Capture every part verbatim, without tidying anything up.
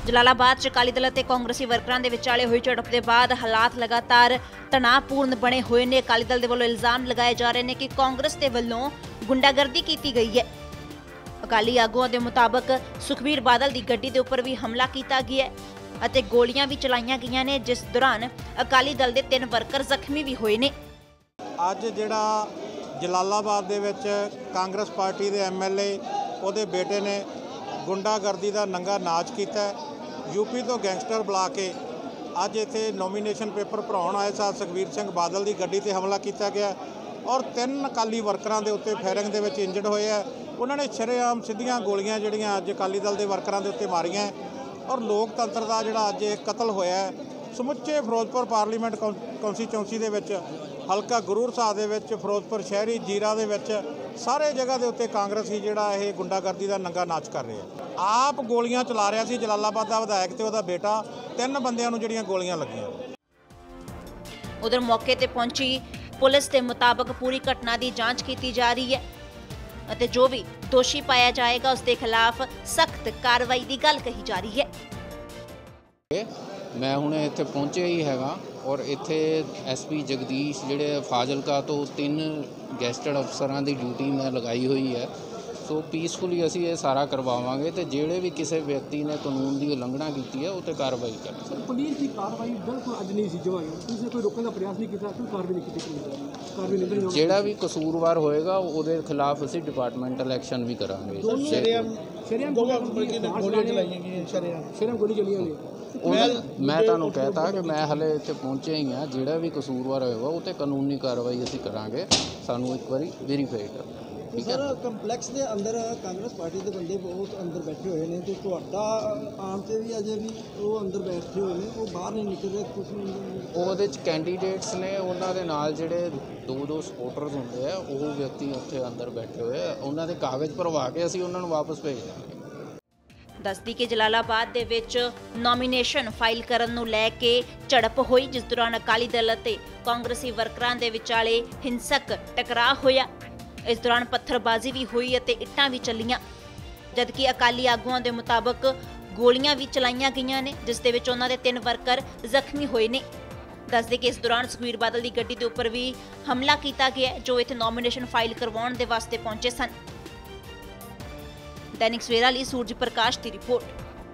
ਜਲਾਲਾਬਾਦ 'ਚ ਅਕਾਲੀ ਦਲ ਅਤੇ ਕਾਂਗਰਸੀ ਵਰਕਰਾਂ ਦੇ ਵਿਚਾਲੇ ਹੋਈ ਝੜਪ ਦੇ ਬਾਅਦ ਹਾਲਾਤ ਲਗਾਤਾਰ ਤਣਾਅਪੂਰਨ ਬਣੇ ਹੋਏ ਨੇ। ਅਕਾਲੀ ਦਲ ਦੇ ਵੱਲੋਂ ਇਲਜ਼ਾਮ ਲਗਾਏ ਜਾ ਰਹੇ ਨੇ ਕਿ ਕਾਂਗਰਸ ਦੇ ਵੱਲੋਂ ਗੁੰਡਾਗਰਦੀ ਕੀਤੀ ਗਈ ਹੈ। ਅਕਾਲੀ ਆਗੂਆਂ ਦੇ ਮੁਤਾਬਕ ਸੁਖਬੀਰ ਬਾਦਲ ਦੀ ਗੱਡੀ ਦੇ ਉੱਪਰ ਵੀ ਹਮਲਾ ਕੀਤਾ ਗਿਆ ਹੈ ਅਤੇ ਗੋਲੀਆਂ ਵੀ ਚਲਾਈਆਂ ਗਈਆਂ ਨੇ, ਜਿਸ ਦੌਰਾਨ ਅਕਾਲੀ ਦਲ ਦੇ ਤਿੰਨ ਵਰਕਰ ਜ਼ਖਮੀ ਵੀ ਹੋਏ ਨੇ। ਅੱਜ ਜਿਹੜਾ ਜਲਾਲਾਬਾਦ ਦੇ ਵਿੱਚ ਕਾਂਗਰਸ ਪਾਰਟੀ ਦੇ ਐਮ ਐਲ ਏ ਉਹਦੇ ਬੇਟੇ ਨੇ ਗੁੰਡਾਗਰਦੀ ਦਾ ਨੰਗਾ ਨਾਚ ਕੀਤਾ। यूपी तो गैंगस्टर बुला के अज इत्थे नोमीनेशन पेपर भराउण आए सा सुखबीर सिंह बादल की गड्डी ते हमला किया गया और तीन अकाली वर्करां दे उत्ते फायरिंग दे विच इंजर्ड होए है। उन्होंने शरेआम सीधियां गोलियां जिहड़ियां अज अकाली दल के वर्करां दे उत्ते मारियां और लोकतंत्र का जिहड़ा अज कतल होया है। समुचे फिरोजपुर पार्लीमेंट कॉन्स्टिट्यूंसी दे विच हलका गुरूर साहब दे विच फिरोजपुर शहरी जीरा दे विच सारे जगह के उत्ते कांग्रेसी जिहड़ा यह गुंडागर्दी का नंगा नाच कर रहे हैं। आप गोलियां चला रहा सी जलालाबाद का विधायक ते उहदा बेटा, तीन बंदियां नूं जिहड़ियां गोलियां लगियां। उधर मौके ते पहुंची पुलिस के मुताबिक पूरी घटना की जांच की जा रही है अते जो भी दोषी पाया जाएगा उसके खिलाफ सख्त कार्रवाई की गल कही जा रही है। मैं हुणे इत्थे पहुंचे ही हैगा और इत्थे एस पी जगदीश जिहड़े फाजिलका तो तीन गैस्टेड अफसरां की ड्यूटी मैं लगाई हुई है। सो पीसफुली असी ये सारा करवावांगे ते जिहड़े भी किसी व्यक्ति ने कानून की उलंघना की है उस कार्रवाई करेंगे। पुलिस की कार्रवाई बिल्कुल अज नहीं सी जो तुसीं कोई रोकने का प्रयास नहीं किया, कोई कार्रवाई नहीं की, कार्रवाई नहीं। जिहड़ा भी कसूरवार होएगा उसके खिलाफ असी डिपार्टमेंटल एक्शन भी करांगे। मैं तुहानूं कहता कि मैं हले इत्थे पहुंचे ही हाँ, जिहड़ा भी कसूरवार होएगा उस ते कानूनी कार्रवाई असी करांगे। सानूं एक बारी वेरीफाई कर सर कंपलैक्स के अंदर कांग्रेस पार्टी के बंदे बहुत अंदर बैठे हुए हैं तो तुहाडा आम से भी अजे भी वो अंदर बैठे हुए हैं, वो बाहर नहीं निकल रहे कुछ नहीं। ਉਹਦੇ ਚ ਕੈਂਡੀਡੇਟਸ ਨੇ ਉਹਨਾਂ ਦੇ ਨਾਲ ਜਿਹੜੇ ਦੋ ਦੋ ਸਪੋਰਟਰਸ ਹੁੰਦੇ ਆ ਉਹ ਵਿਅਕਤੀ ਉੱਥੇ ਅੰਦਰ ਬੈਠੇ ਹੋਏ ਆ, ਉਹਨਾਂ ਦੇ ਕਾਗਜ਼ ਭਰਵਾ ਕੇ ਅਸੀਂ ਉਹਨਾਂ ਨੂੰ ਵਾਪਸ ਭੇਜ ਦਾਂਗੇ। ਦੱਸਦੀ ਕਿ ਜਲਾਲਾਬਾਦ ਦੇ ਵਿੱਚ ਨੋਮੀਨੇਸ਼ਨ ਫਾਈਲ ਕਰਨ ਨੂੰ ਲੈ ਕੇ ਝੜਪ ਹੋਈ, ਜਿਸ ਦੌਰਾਨ ਅਕਾਲੀ ਦਲ ਅਤੇ ਕਾਂਗਰਸੀ ਵਰਕਰਾਂ ਦੇ ਵਿਚਾਲੇ ਹਿੰਸਕ ਟਕਰਾਅ ਹੋਇਆ। इस दौरान पत्थरबाजी भी हुई और इट्टां भी चलियां, जबकि अकाली आगुआं दे मुताबक गोलियां भी चलाईयां गईयां ने, जिस दे विच उन्हां दे तीन वर्कर जख्मी होए ने। दस दे कि इस दौरान सुखबीर बादल की गड्डी के उपर भी हमला किया गया जो इत्थे नोमीनेशन फाइल करवाउण दे वास्ते पहुंचे सन। दैनिक सवेरा लई सूरज प्रकाश की report.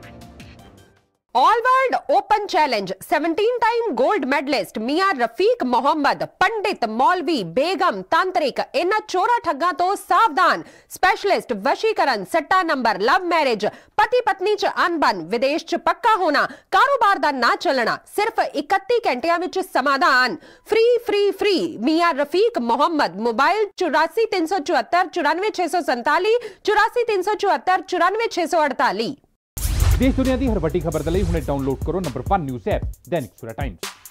All world open challenge सत्रह टाइम गोल्ड मेडलिस्ट मियां रफीक मोहम्मद, पंडित मौलवी बेगम तांत्रिक इन्हां चोरा ठग्गां तो सावधान। स्पेशलिस्ट वशीकरण, सट्टा नंबर, लव मैरिज, पति पत्नी च अनबन, विदेश च पक्का होना, कारोबार दा ना चलना, सिर्फ इकत्ती घंटियां विच समाधान। फ्री फ्री फ्री मियां रफीक मोहम्मद। मोबाइल चौरासी तीन सौ चौहत्तर चौरानवे छे सौ संताली, चौरासी तीन सौ चौहत्तर चौरानवे छे सौ अड़ताली। देश दुनिया की हर वड्डी खबर दे लई हुणे डाउनलोड करो number one news app Dainik Savera times.